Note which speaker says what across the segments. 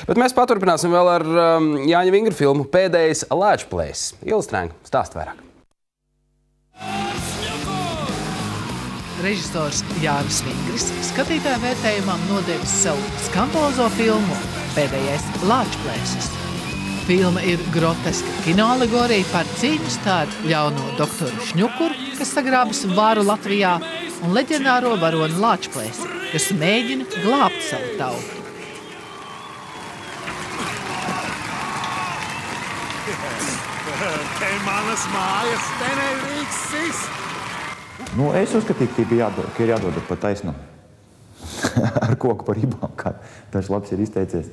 Speaker 1: Bet mēs paturpināsim vēl ar Jāņa Vingra filmu Pēdējais Lāčplēsis. Ilstrēnga stāst vairāk.
Speaker 2: Režisors Jānis Vingris skatītāju vērtējumam nodevis savu skandalozo filmu Pēdējais Lāčplēsis. Filma ir groteska kinoalegorija par cīņu starp ļauno doktoru Šņukuru, kas sagrābis varu Latvijā, un leģendāro varoni Lāčplēsi, kas mēģina glābt savu tautu.
Speaker 3: Te manas mājas, te nevīks sis!
Speaker 4: Es uzskatīju, ka ir jādod pa taisnu. Ar koku par ribām, kā dažs labs ir izteicies.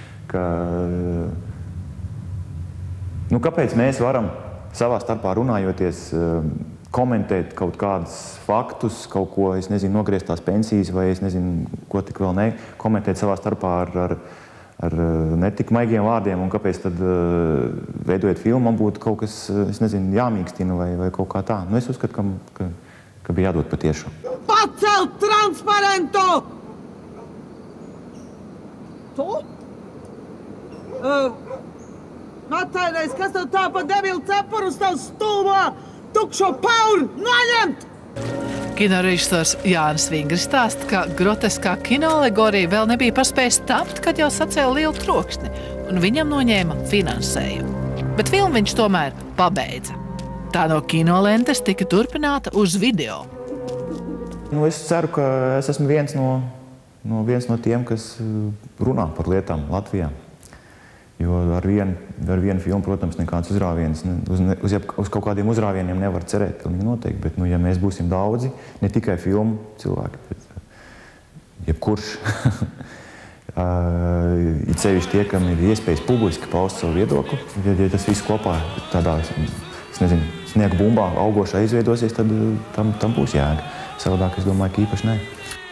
Speaker 4: Kāpēc mēs varam savā starpā runājoties komentēt kaut kādus faktus, kaut ko, nogriezt tās pensijas vai ko tik vēl ne, komentēt savā starpā ar netik maigiem vārdiem, un kāpēc tad veidojot filmu, man būtu kaut kas, jāmīkstina vai kaut kā tā. Es uzskatu, ka bija jādod patiešu.
Speaker 5: Pacelt transparentu! Tu? Atvainojies, kas tev tā pa debilu cepuru uz tavu stulbo tukšo pauru noņemt?
Speaker 2: Kinorežisors Jānis Vingris stāsta, ka groteskā kinoalegorija vēl nebija paspējis tapt, kad jau sacēla lielu troksni, un viņam noņēma finansējumu. Bet filmu viņš tomēr pabeidza. Tā no kinolentes tika turpināta uz video.
Speaker 4: Es ceru, ka es esmu viens no tiem, kas runā par lietām Latvijā. Jo ar vienu filmu, protams, nekāds uzrāviens, uz kaut kādiem uzrāvieniem nevar cerēt, pilnīgi noteikti. Bet, ja mēs būsim daudzi, ne tikai filmu cilvēki, bet jebkurš, it sevišķi tie, kam ir iespējas publiski paust savu viedokli, ja tas viss kopā tādā, sniega bumbā augošā izveidosies, tad tam būs jēga. Savādāk, es domāju, ka īpaši ne.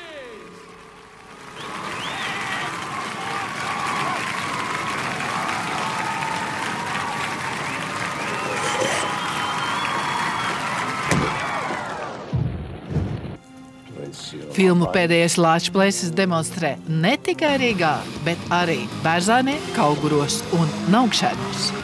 Speaker 2: Filmu Pēdējais Lāčplēsis demonstrē ne tikai Rīgā, bet arī Bērzānē, Kauguros un Naugšēnos.